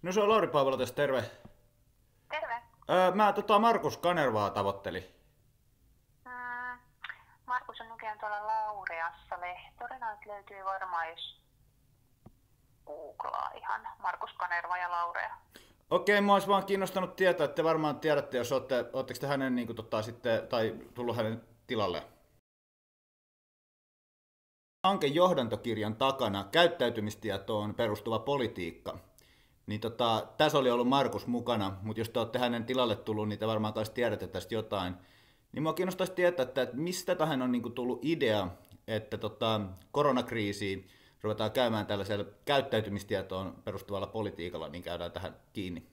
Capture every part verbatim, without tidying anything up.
No se on Lauri Paavola tässä, terve. Terve. Öö, mä tota Markus Kanervaa tavoittelin. Mm, Markus on nykyään tuolla Laureassa lehtorina, että löytyy varmaan, jos googlaa ihan Markus Kanerva ja Laurea. Okei, mä ois vaan kiinnostanut tietää, että te varmaan tiedätte, jos ootte, ootteko te hänen niin kuin, tota, sitten, tai tullut hänen tilalle. Hanke johdantokirjan takana käyttäytymistietoon perustuva politiikka. Niin tota, tässä oli ollut Markus mukana, mutta jos te olette hänen tilalle tullut, niin te varmaan kai tiedätte tästä jotain. Niin mua kiinnostaisi tietää, että mistä tähän on niinku tullut idea, että tota, koronakriisiin ruvetaan käymään tällaisella käyttäytymistietoon perustuvalla politiikalla, niin käydään tähän kiinni.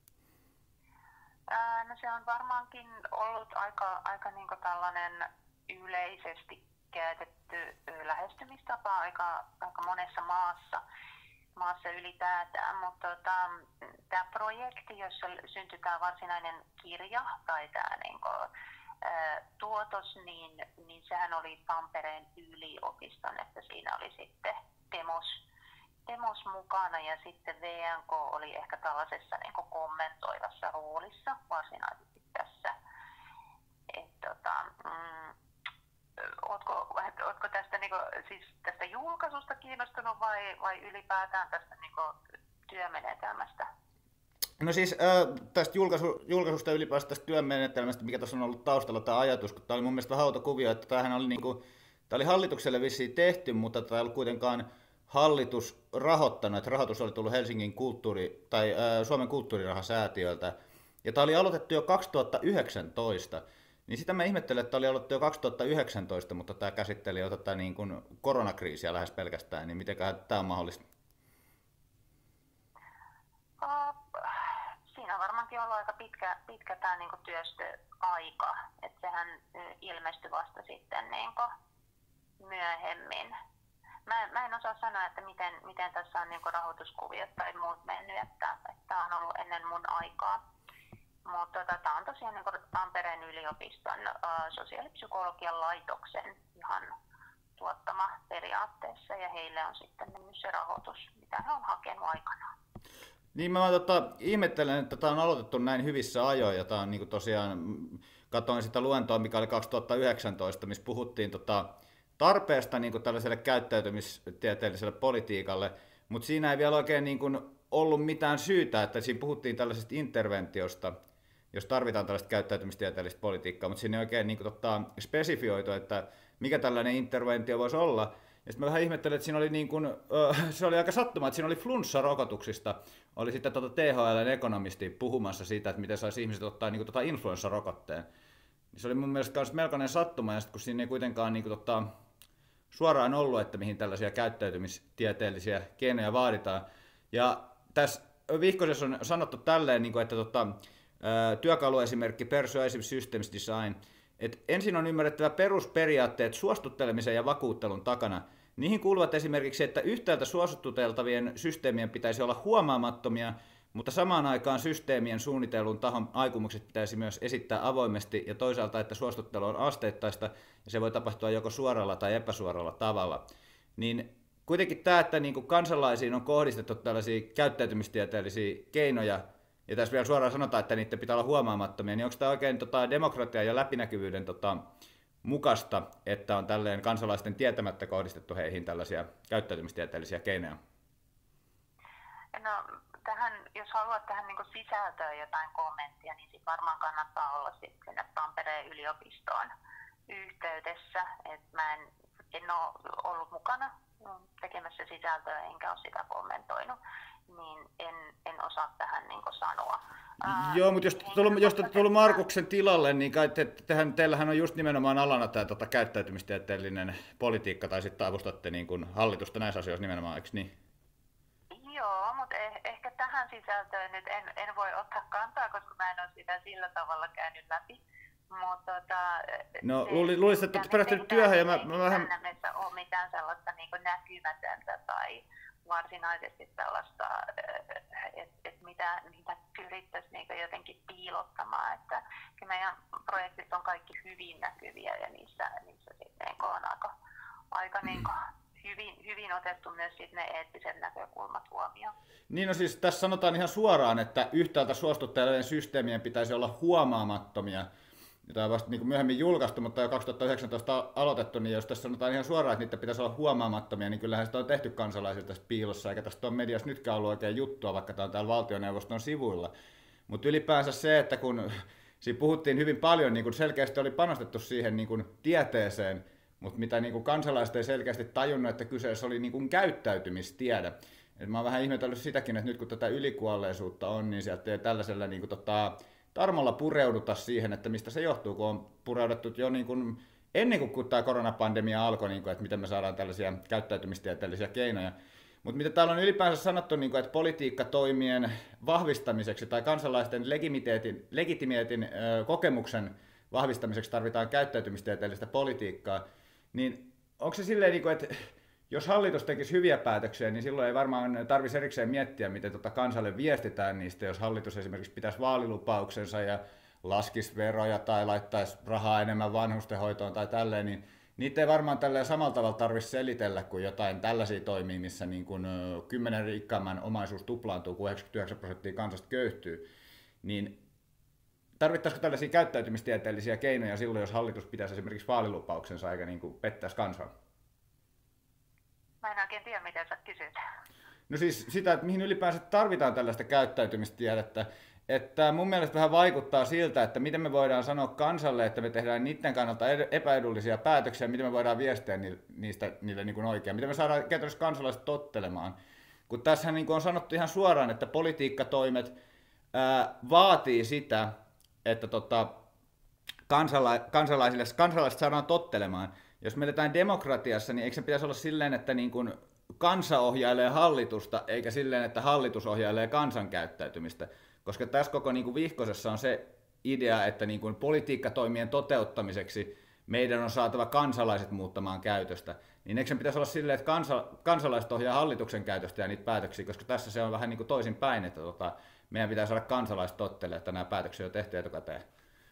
Ää, no se on varmaankin ollut aika, aika niinku tällainen yleisesti käytetty ö, lähestymistapa aika, aika monessa maassa, maassa ylipäätään, mutta tota, tämä projekti, jossa syntyi tämä varsinainen kirja tai tämä niinku, ää, tuotos, niin, niin sehän oli Tampereen yliopiston, että siinä oli sitten demos, demos mukana ja sitten V N K oli ehkä tällaisessa niinku kommentoivassa roolissa varsinaisesti tässä. Et, tota, mm, Ootko, ootko tästä, niinku, siis tästä julkaisusta kiinnostunut vai, vai ylipäätään tästä niinku, työmenetelmästä? No siis äh, tästä julkaisu, julkaisusta ylipäätään tästä työmenetelmästä, mikä tuossa on ollut taustalla tämä ajatus, kun tämä oli mun mielestä vähän outo kuvio, että tämähän oli, niinku, tämä oli hallitukselle vissiin tehty, mutta tämä ei ollut kuitenkaan hallitus rahoittanut, että rahoitus oli tullut Helsingin kulttuuri- tai äh, Suomen kulttuurirahasäätiöltä, ja tämä oli aloitettu jo kaksituhattayhdeksäntoista, niin sitä mä ihmettelen, että tämä oli aloitettu jo kaksituhattayhdeksäntoista, mutta tämä käsitteli jo tätä niin kuin koronakriisiä lähes pelkästään, niin mitenköhän tämä on mahdollista? Uh, siinä on varmaankin ollut aika pitkä, pitkä tämä niinku työstöaika, että sehän ö, ilmestyi vasta sitten niinku myöhemmin. Mä, mä en osaa sanoa, että miten, miten tässä on niinku rahoituskuviot tai muut mennyt, että tämä on ollut ennen mun aikaa. Mutta tota, tämä on tosiaan niinku Tampereen yliopiston uh, sosiaalipsykologian laitoksen ihan tuottama periaatteessa ja heille on sitten mennyt se rahoitus, mitä he on hakenut aikanaan. Niin mä tota, ihmettelen, että tämä on aloitettu näin hyvissä ajoin, ja tämä on niin tosiaan, katsoin sitä luentoa, mikä oli kaksituhattayhdeksäntoista, missä puhuttiin tota, tarpeesta niin tällaiselle käyttäytymistieteelliselle politiikalle, mutta siinä ei vielä oikein niin kuin ollut mitään syytä, että siinä puhuttiin tällaisesta interventiosta, jos tarvitaan tällaista käyttäytymistieteellistä politiikkaa, mutta siinä ei oikein niin kuin, tota, spesifioitu, että mikä tällainen interventio voisi olla. Ja sitten mä vähän ihmettelin, että siinä oli niin kuin, äh, se oli aika sattuma, että siinä oli flunssarokotuksista, oli sitten tota T H L:n ekonomisti puhumassa siitä, että miten saisi ihmiset ottaa niin kuin, tota influenssarokotteen. Se oli mun mielestä myös melkoinen sattuma, ja sitten kun siinä ei kuitenkaan niin kuin, tota, suoraan ollut, että mihin tällaisia käyttäytymistieteellisiä keinoja vaaditaan. Ja tässä vihkosessa on sanottu tälleen, niin kuin, että tota, työkaluesimerkki Persuasive Systems Design, että ensin on ymmärrettävä perusperiaatteet suostuttelemisen ja vakuuttelun takana. Niihin kuuluvat esimerkiksi, että yhtäältä suostutteltavien systeemien pitäisi olla huomaamattomia, mutta samaan aikaan systeemien suunnitellun tahon aikomukset pitäisi myös esittää avoimesti, ja toisaalta, että suostuttelu on asteittaista ja se voi tapahtua joko suoralla tai epäsuoralla tavalla. Niin kuitenkin tämä, että niin kuin kansalaisiin on kohdistettu tällaisia käyttäytymistieteellisiä keinoja, ja tässä vielä suoraan sanotaan, että niiden pitää olla huomaamattomia, niin onko tämä oikein tota, demokratian ja läpinäkyvyyden tota, mukaista, että on tälleen kansalaisten tietämättä kohdistettu heihin tällaisia käyttäytymistieteellisiä keinoja? No, tähän, jos haluat tähän niin sisältöön jotain kommenttia, niin sit varmaan kannattaa olla sit sinne Tampereen yliopistoon yhteydessä. Et mä en, en ole ollut mukana tekemässä sisältöä enkä ole sitä kommentoinut, niin en, en osaa tähän niin sanoa. Joo, mutta jos tullut, jos tullut Markuksen tilalle, niin kai te, tehän, teillähän on just nimenomaan alana tämä tota, käyttäytymistieteellinen politiikka, tai sitten avustatte niin kuin hallitusta näissä asioissa nimenomaan, eikö niin? Joo, mutta eh, ehkä tähän sisältöön nyt en, en voi ottaa kantaa, koska mä en ole sitä sillä tavalla käynyt läpi. Mutta tota, no luulisin, että olette perehtynyt työhön ja mä, mä vähän... Ei ole mitään sellaista niin kuin näkymätöntä tai varsinaisesti sellaista, että et mitä, mitä pyrittäisiin niin jotenkin piilottamaan. Että meidän projektit on kaikki hyvin näkyviä ja niissä, niissä sitten on aika, aika niin kuin hyvin, hyvin otettu myös sit ne eettiset näkökulmat huomioon. Niin no siis tässä sanotaan ihan suoraan, että yhtäältä suostuttelujen systeemien pitäisi olla huomaamattomia. Tämä on vasta niin kuin myöhemmin julkaistu, mutta jo kaksituhattayhdeksäntoista aloitettu, niin jos tässä sanotaan ihan suoraan, että niitä pitäisi olla huomaamattomia, niin kyllähän sitä on tehty kansalaisilta tässä piilossa, eikä tästä ole mediassa nytkään ollut oikein juttua, vaikka tämä on täällä valtioneuvoston sivuilla. Mutta ylipäänsä se, että kun siinä puhuttiin hyvin paljon, niin kuin selkeästi oli panostettu siihen niin kuin tieteeseen, mutta mitä niin kuin kansalaiset ei selkeästi tajunnut, että kyseessä oli niin kuin käyttäytymistiede. Et mä oon vähän ihmetellyt sitäkin, että nyt kun tätä ylikuolleisuutta on, niin sieltä ei tällaisella niin kuin, tota, tarmolla pureuduta siihen, että mistä se johtuu, kun on pureuduttu jo niin kuin, ennen kuin, kun tämä koronapandemia alkoi, niin kuin, että miten me saadaan tällaisia käyttäytymistieteellisiä keinoja. Mutta mitä täällä on ylipäänsä sanottu, niin kuin, että politiikkatoimien vahvistamiseksi tai kansalaisten legitimiteetin, legitimiteetin ö, kokemuksen vahvistamiseksi tarvitaan käyttäytymistieteellistä politiikkaa, niin onko se silleen, niin kuin, että jos hallitus tekisi hyviä päätöksiä, niin silloin ei varmaan tarvitsisi erikseen miettiä, miten tota kansalle viestitään niistä, jos hallitus esimerkiksi pitäisi vaalilupauksensa ja laskisi veroja tai laittaisi rahaa enemmän vanhustenhoitoon tai tälleen, niin niitä ei varmaan tälleen samalla tavalla tarvitse selitellä kuin jotain tällaisia toimia, missä niin kuin kymmenen rikkaamman omaisuus tuplaantuu, kun yhdeksänkymmentäyhdeksän prosenttia kansasta köyhtyy. Niin tarvittaisiko tällaisia käyttäytymistieteellisiä keinoja silloin, jos hallitus pitäisi esimerkiksi vaalilupauksensa eikä niin kuin pettäisi kansaa? Mä en oikein tiedä, mitä sä kysyt. No siis sitä, että mihin ylipäänsä tarvitaan tällaista käyttäytymistiedettä. Että mun mielestä vähän vaikuttaa siltä, että miten me voidaan sanoa kansalle, että me tehdään niiden kannalta epäedullisia päätöksiä, miten me voidaan viestiä niistä niille niin kuin oikein, miten me saadaan käytännössä kansalaiset tottelemaan. Kun tässä niin kuin on sanottu ihan suoraan, että politiikkatoimet ää, vaatii sitä, että tota, kansala- kansalaisille, kansalaiset saadaan tottelemaan. Jos me eletään demokratiassa, niin eikö se pitäisi olla silleen, että niin kuin kansa ohjailee hallitusta, eikä silleen, että hallitus ohjailee kansan käyttäytymistä. Koska tässä koko niin kuin vihkosessa on se idea, että niin kuin politiikkatoimien toteuttamiseksi meidän on saatava kansalaiset muuttamaan käytöstä. Niin eikö se pitäisi olla silleen, että kansa, kansalaiset ohjaa hallituksen käytöstä ja niitä päätöksiä, koska tässä se on vähän niin kuin toisin päin, että tota, meidän pitää saada kansalaiset tottelemaan, että nämä päätöksiä on tehty etukäteen.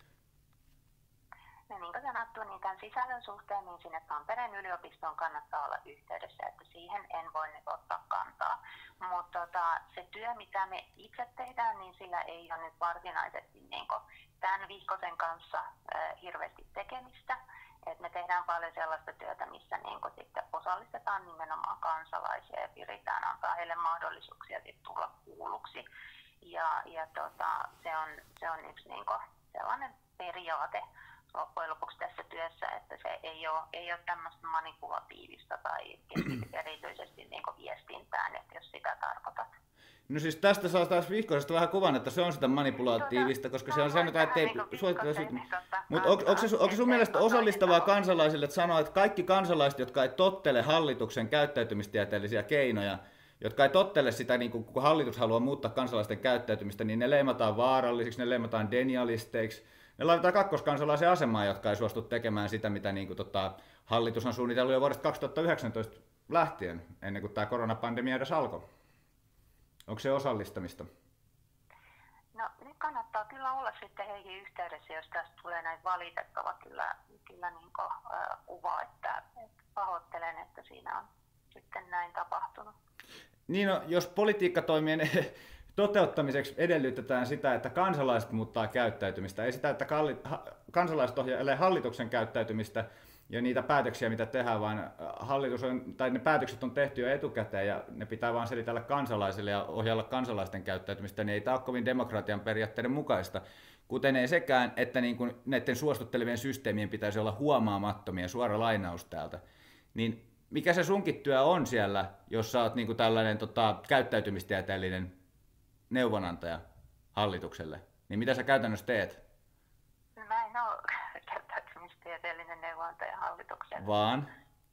No niin kuin sanottu, niin tämän sisällön suhteen niin sinne Tampereen yliopistoon kannattaa olla yhteydessä, että siihen en voi nyt ottaa kantaa. Mutta tota, se työ, mitä me itse tehdään, niin sillä ei ole nyt varsinaisesti niin tämän vihkosen kanssa äh, hirveästi tekemistä. Et me tehdään paljon sellaista työtä, missä niin sitten osallistetaan nimenomaan kansalaisia ja pyritään antaa heille mahdollisuuksia sit tulla kuulluksi. Ja, ja tota, se, on, se on yksi niin sellainen periaate loppujen lopuksi tässä työssä, että se ei ole, ei ole tämmöistä manipulatiivista tai erityisesti niin viestintään, että jos sitä tarkoitat. No siis tästä saa taas vihkoisesta vähän kuvan, että se on sitä manipulatiivista, koska no, se on sanotaan, että ei... Mutta onko, onko, se, onko sun mielestä osallistavaa kansalaisille että sanoa, että kaikki kansalaiset, jotka ei tottele hallituksen käyttäytymistieteellisiä keinoja, jotka ei tottele sitä, niin kun hallitus haluaa muuttaa kansalaisten käyttäytymistä, niin ne leimataan vaarallisiksi, ne leimataan denialisteiksi, ne laitetaan kakkoskansalaisen asemaan, jotka ei suostu tekemään sitä, mitä niin kuin, tota, hallitus on suunnitellut jo vuodesta kaksituhattayhdeksäntoista lähtien, ennen kuin tämä koronapandemia edes alkoi. Onko se osallistamista? No nyt kannattaa kyllä olla sitten heihin yhteydessä, jos tästä tulee näin valitettava kyllä, kyllä niin kuin, äh, kuva, että, että pahoittelen, että siinä on sitten näin tapahtunut. Niin no, jos politiikkatoimien toteuttamiseksi edellytetään sitä, että kansalaiset muuttaa käyttäytymistä, ei sitä, että kansalaiset ohjailee hallituksen käyttäytymistä ja niitä päätöksiä, mitä tehdään, vaan hallitus on, tai ne päätökset on tehty jo etukäteen ja ne pitää vaan selitellä kansalaisille ja ohjailla kansalaisten käyttäytymistä, niin ei tämä ole kovin demokratian periaatteiden mukaista. Kuten ei sekään, että niin kuin näiden suostuttelevien systeemien pitäisi olla huomaamattomia, suora lainaus täältä. Niin mikä se sunkin työ on siellä, jos sä oot niin kuin tällainen tota, käyttäytymistieteellinen neuvonantaja hallitukselle, niin mitä sä käytännössä teet? Mä en ole käyttäytymistieteellinen neuvonantaja hallitukselle. Vaan?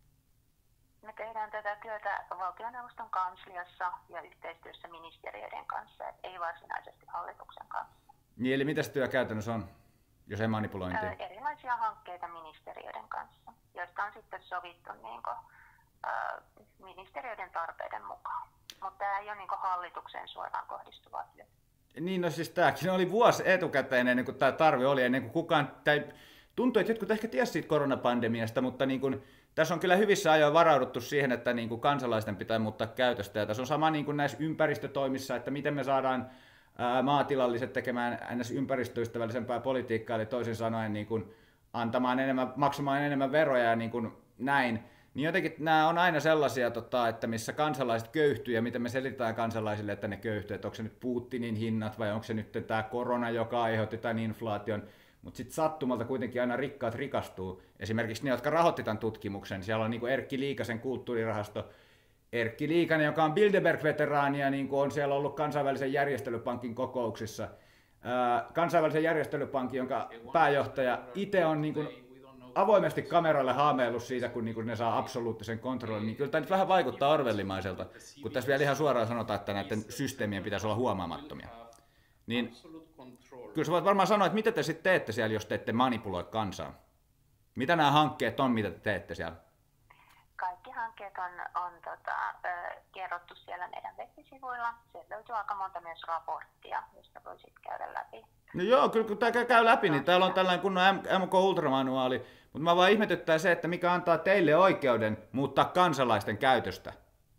Me tehdään tätä työtä valtioneuvoston kansliassa ja yhteistyössä ministeriöiden kanssa, ei varsinaisesti hallituksen kanssa. Niin, eli mitä se työ käytännössä on, jos ei manipulointia? Ää, erilaisia hankkeita ministeriöiden kanssa, joista on sitten sovittu niin kuin, ää, ministeriöiden tarpeiden mukaan. Mutta tämä ei ole niin hallitukseen suoraan kohdistuvaa työtä. Niin, no siis tämäkin oli vuosi etukäteen ennen kuin tämä tarve oli, ennen kuin kukaan, tai tuntui, että jotkut ehkä tiesi siitä koronapandemiasta, mutta niin kuin, tässä on kyllä hyvissä ajoin varauduttu siihen, että niin kuin kansalaisten pitää muuttaa käytöstä. Ja tässä on sama niin kuin näissä ympäristötoimissa, että miten me saadaan ää, maatilalliset tekemään ns. Ympäristöystävällisempää politiikkaa, eli toisin sanoen niin kuin antamaan enemmän, maksamaan enemmän veroja ja niin kuin näin. Niin jotenkin nämä on aina sellaisia, tota, että missä kansalaiset köyhtyy ja miten me selitetään kansalaisille, että ne köyhtyy, että onko se nyt Putinin hinnat vai onko se nyt tämä korona, joka aiheutti tämän inflaation. Mutta sitten sattumalta kuitenkin aina rikkaat rikastuu. Esimerkiksi ne, jotka rahoitti tämän tutkimuksen. Siellä on niin Erkki Liikasen kulttuurirahasto. Erkki Liikanen, joka on Bilderberg-veteraani ja niin on siellä ollut kansainvälisen järjestelypankin kokouksissa. Ää, kansainvälisen järjestelypankin, jonka pääjohtaja itse on niin kuin avoimesti kameralle haameillut siitä, kun niin kuin ne saa absoluuttisen kontrollin. Niin kyllä tämä nyt vähän vaikuttaa orwellimaiselta, kun tässä vielä ihan suoraan sanotaan, että näiden systeemien pitäisi olla huomaamattomia. Niin kyllä sä voit varmaan sanoa, että mitä te sitten teette siellä, jos te ette manipuloi kansaa. Mitä nämä hankkeet on, mitä te teette siellä? Kaikki hankkeet on, on tota, ö, kerrottu siellä meidän web-sivuilla. Sieltä löytyy aika monta myös raporttia, josta voisit käydä läpi. No joo, kyllä kun tämä käy läpi, niin täällä on tällainen kunnon M K Ultra-manuaali, mutta mä vaan ihmetyttää se, että mikä antaa teille oikeuden muuttaa kansalaisten käytöstä.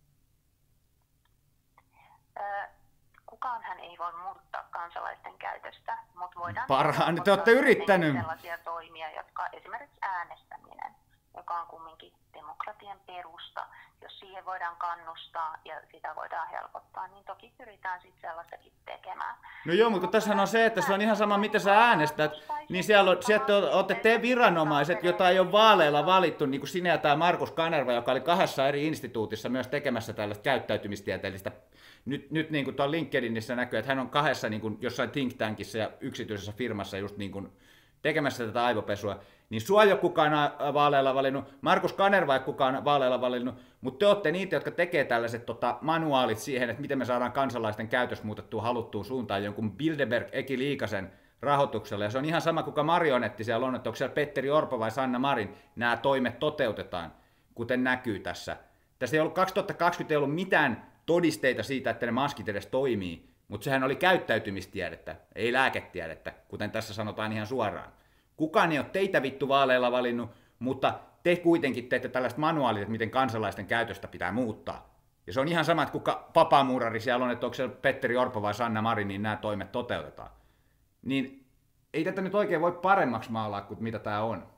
Kukaanhan ei voi muuttaa kansalaisten käytöstä, mutta voidaan... Parhaan, te olette yrittänyt. ...sellaisia toimia, jotka esimerkiksi äänestäminen, joka on kumminkin demokratian perusta, jos siihen voidaan kannustaa ja sitä voidaan helpottaa, niin toki pyritään sitten sellaistakin tekemään. No joo, mutta tässähän on se, että se on ihan sama, miten sä äänestät, niin siellä on, sieltä olette te viranomaiset, jota ei ole vaaleilla valittu, niin kuin sinä ja tämä Markus Kanerva, joka oli kahdessa eri instituutissa myös tekemässä tällaista käyttäytymistieteellistä. Nyt, nyt niin kuin tuolla LinkedInissä näkyy, että hän on kahdessa niin kuin jossain think tankissa ja yksityisessä firmassa just niin kuin tekemässä tätä aivopesua, niin sua ei ole kukaan vaaleilla valinnut, Markus Kanerva ei ole kukaan vaaleilla valinnut, mutta te olette niitä, jotka tekee tällaiset tota, manuaalit siihen, että miten me saadaan kansalaisten käytös muutettua haluttuun suuntaan jonkun Bilderberg Eki Liikasen rahoituksella. Ja se on ihan sama, kuka marionetti siellä on, että onko siellä Petteri Orpo vai Sanna Marin, nämä toimet toteutetaan, kuten näkyy tässä. Tässä ei ollut kaksituhattakaksikymmentä ei ollut mitään todisteita siitä, että ne maskit edes toimii, mutta sehän oli käyttäytymistiedettä, ei lääketiedettä, kuten tässä sanotaan ihan suoraan. Kukaan ei ole teitä vittu vaaleilla valinnut, mutta te kuitenkin teette tällaiset manuaalit, että miten kansalaisten käytöstä pitää muuttaa. Ja se on ihan sama, että kuka papamuurari siellä on, että onko se Petteri Orpo vai Sanna Marin, niin nämä toimet toteutetaan. Niin ei tätä nyt oikein voi paremmaksi maalaa kuin mitä tämä on.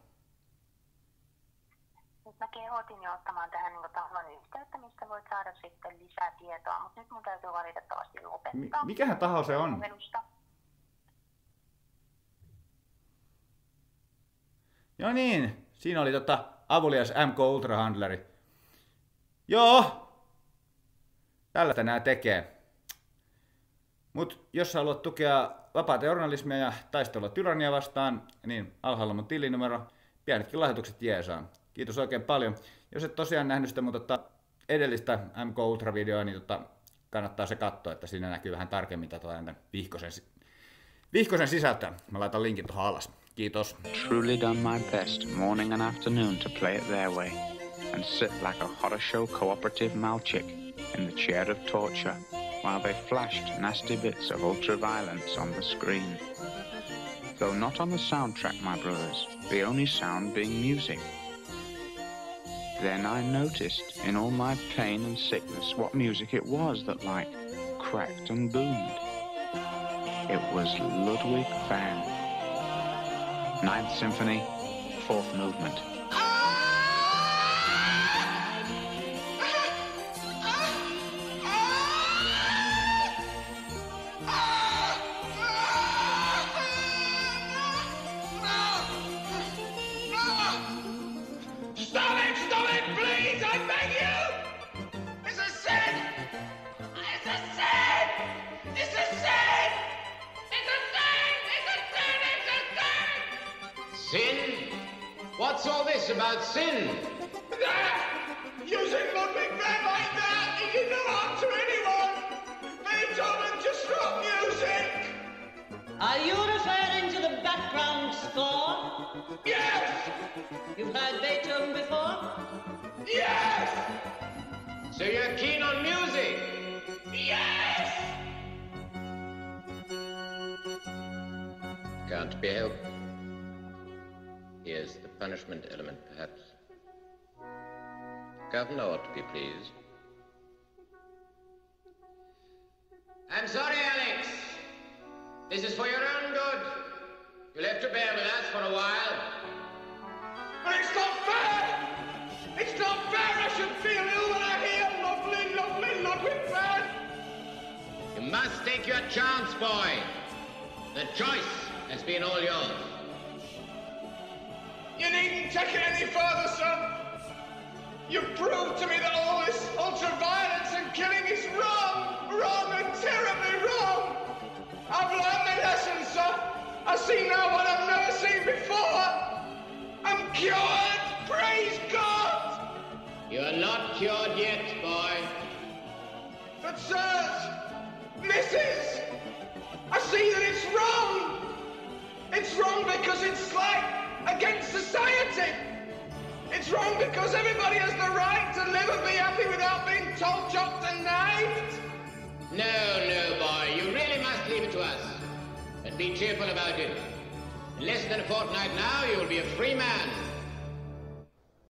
Nyt mä kehotin jo ottamaan tähän niin tahon yhteyttä, mistä voit saada sitten lisää tietoa, mutta nyt mun täytyy valitettavasti lopettaa. Mikähän taho se on? Minusta. Joo niin, siinä oli tota avulias M K Ultra-handleri. Joo, tällä nämä tekee. Mut jos haluat tukea vapaata journalismia ja taistelua tyrannia vastaan, niin alhaalla mun tilinumero, pienetkin lahjoitukset jeesaa. Kiitos oikein paljon. Jos et tosiaan nähnyt sitä mun tota edellistä M K Ultra-videoa, niin tota, kannattaa se katsoa, että siinä näkyy vähän tarkemmin tätä vihkosen, vihkosen sisältöä. Mä laitan linkin tuohon alas. Kiitos. Truly done my best morning and afternoon to play it their way and sit like a horror show cooperative malchick in the chair of torture while they flashed nasty bits of ultra-violence on the screen. Though not on the soundtrack, my brothers, the only sound being music. Then I noticed in all my pain and sickness what music it was that like cracked and boomed. It was Ludwig van. Ninth Symphony, Fourth Movement. What's all this about sin? That! Using Ludwig van like that, he can no harm to anyone! Beethoven just wrote music! Are you referring to the background score? Yes! You've heard Beethoven before? Yes! So you're keen on music? Yes! Can't be helped. Here's the punishment element, perhaps. Governor ought to be pleased. I'm sorry, Alex. This is for your own good. You'll have to bear with us for a while. But it's not fair! It's not fair I should feel ill when I hear lovely, lovely Ludwig van. You must take your chance, boy. The choice has been all yours. You needn't take it any further, son. You've proved to me that all this ultra-violence and killing is wrong, wrong and terribly wrong. I've learned my lesson, sir. I see now what I've never seen before. I'm cured, praise God. You are not cured yet, boy. But sirs, missus, I see that it's wrong. It's wrong because it's like against society. It's wrong because everybody has the right to live and be happy without being told, chopped and knifed. No, no, boy. You really must leave it to us. But be cheerful about it. In less than a fortnight now, you will be a free man.